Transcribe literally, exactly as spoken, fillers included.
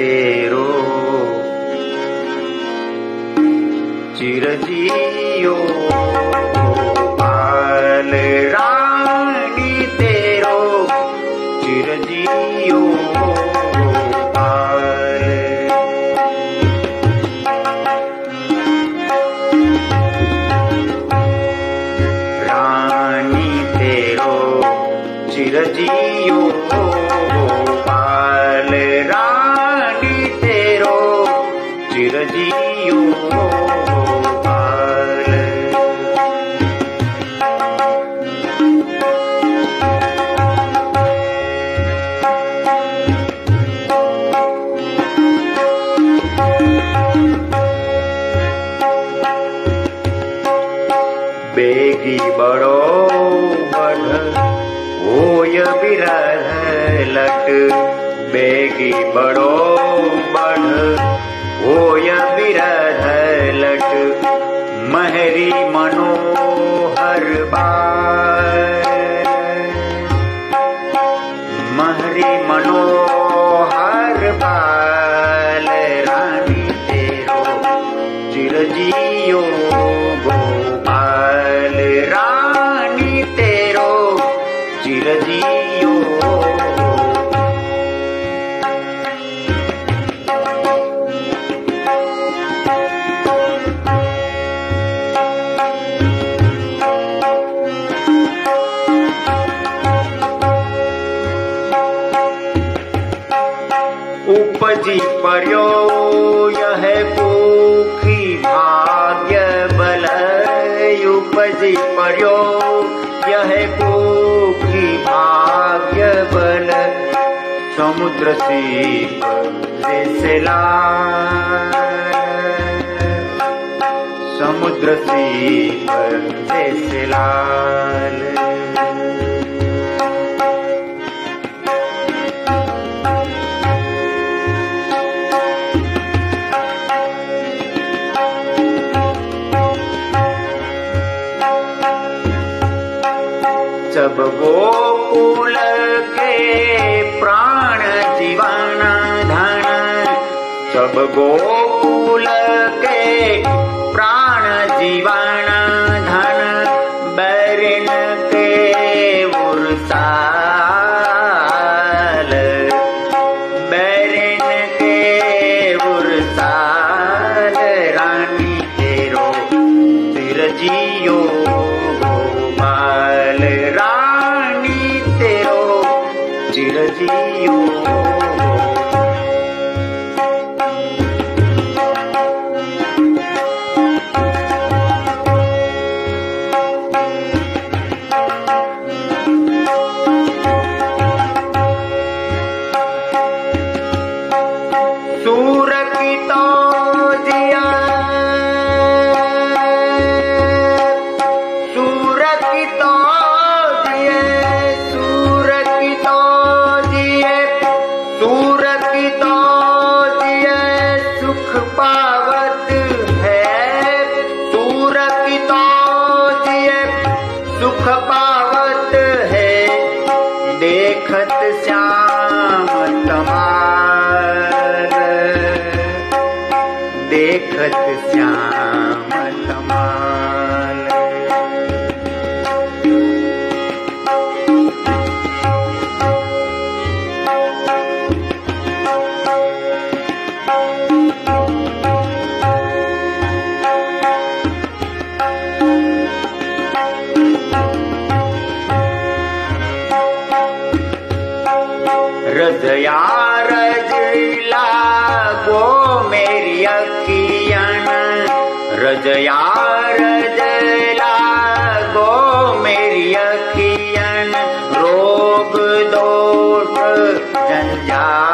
तेरो चिरजियो गोपाल रानी तेरो चिरजियो गोपाल। रानी तेरो चिरजियो गोपाल रानी तेरो चिरजियो गोपाल। बेगी बड़ो बढ़ होय बिरह लट। बेगी बड़ो बढ़ होय बिरह लट। महरी मनोहर बार महरी मनोहर बाल। रानी तेरो चिरजियो गोपाल रानी तेरो चिरजियो। उपजी पर्यो यह कुखी भाग्य बल। उपजी पर्यो यह कुखी भाग्य बल। समुद्र सीप जैसे लाल समुद्र सीप जैसे लाल। सब गोकुल के प्राण जीवन धन। सब गोकुल के प्राण जीवन धन। बैरिन के उर्साल बैरिन के उर्साल। रानी तेरो चिरजियो गोपाल रानी तेरो चिरजियो। सूर की तो जिया सूर की तो जिए सूर की तो जिए सूर की तो जिए सुख पावत है। सूर की तो जिए सुख पावत है। देखत श्याम तमाल देखत श्याम तमाल। रजया रजला गो मेरी अखियन। रजया रजला गो मेरी अखियन। रोग दोष जंजाल